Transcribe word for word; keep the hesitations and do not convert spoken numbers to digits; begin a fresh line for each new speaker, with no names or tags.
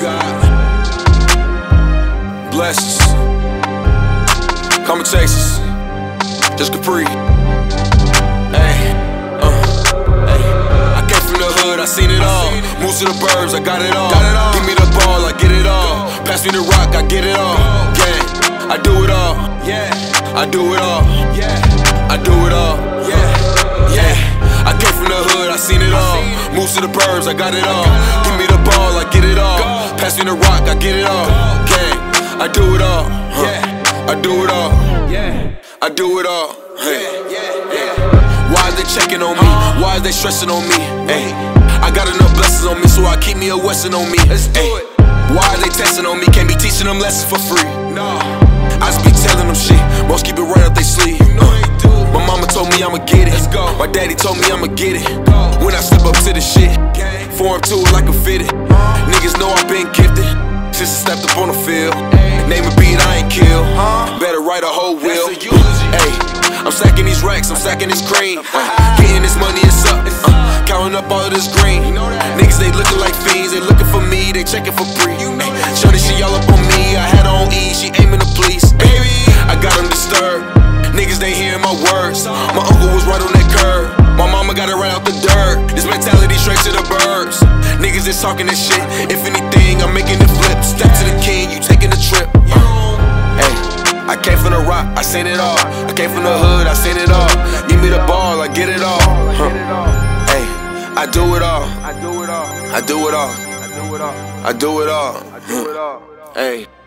God bless us. Come and chase us. Just Kapri. Hey, uh, hey. I came from the hood, I seen it all. Moved to the burbs, I got it all. Give me the ball, I get it all. Pass me the rock, I get it all. Gang, I do it all. Yeah, I do it all. Yeah, I do it all. Yeah, yeah. I came from the hood, I seen it all. Moved to the burbs, I got it all. Give me the ball, I get it all. Pass me the rock, I get it all. Gang, I do it all. Yeah, I do it all. Yeah, I do it all. Hey, why is they checking on me? Why is they stressing on me? Hey, I got enough blessings on me, so I keep me a Western on me. Let's do it. Why are they testing on me? Can't be teaching them lessons for free. No, I just be telling them shit. Most keep it right up they sleeve. My mama told me I'ma get it. My daddy told me I'ma get it. When I step up to the shit, form to it like a fitted. Niggas know I've been gifted since I stepped up on the field. Name a beat, I ain't kill. Better write a whole wheel. Hey, I'm stacking these racks, I'm stacking this cream. uh, Getting this money, it's up. uh, Counting up all of this green. Niggas, they looking like fiends. They looking for me, they checking for free. Shorty, she all up on me. I had her on E, she aiming to please. Baby, I got them disturbed. Niggas, they hearing my words. My uncle was right on that curb. My mama got it right out the dirt. This mentality straight to the birds. Niggas is talking this shit. If anything, I'm making it flip. Step to the king, you taking the trip. uh, Hey, I came from the rock, I seen it all. I came from the hood, I seen it all. Give me the ball, I get it all. Huh. Hey, I do it all. I do it all. I do it all. I do it all. I do it all. Hey.